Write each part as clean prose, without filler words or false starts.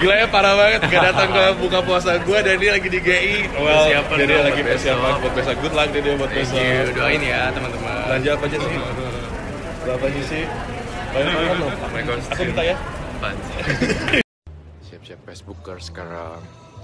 Gila ya, parah banget. Gak datang ke buka puasa gue dan dia lagi di GI. Well, jadi lagi persiapan buat besok. Good luck dia buat besok. Doain ya teman-teman. Belanja apa aja sih? Berapa aja sih? Banyak banget loh. Aku minta ya. Siap-siap Facebooker sekarang.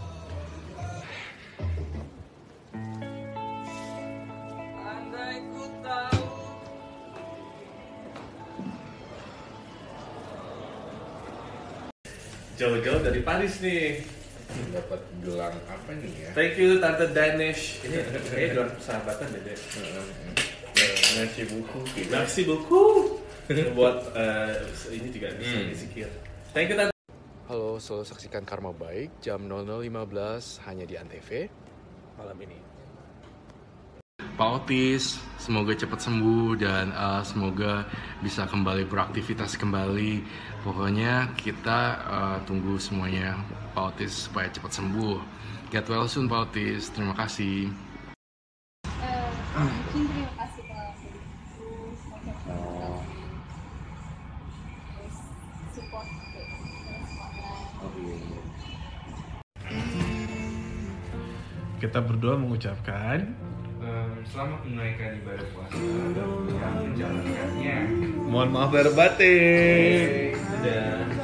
Jauh-jauh dari Paris nih. Dapat gelang apa nih ya? Thank you Tante Danish. Ini kayaknya gelang persahabatan deh. Merci beaucoup. Merci beaucoup. Buat ini juga bisa disikir. Thank you Tante. Halo, selalu saksikan Karma Baik jam 00.15 hanya di Antv malam ini. Pak Otis, semoga cepat sembuh dan semoga bisa kembali beraktivitas kembali. Pokoknya kita tunggu semuanya Pak Otis supaya cepat sembuh. Get well soon Pak Otis, terima kasih. Mungkin terima kasih Pak. Support. Kita berdua mengucapkan Selamat menunaikan ibadah puasa dan menjalankannya. Mohon maaf lahir batin. Dadah.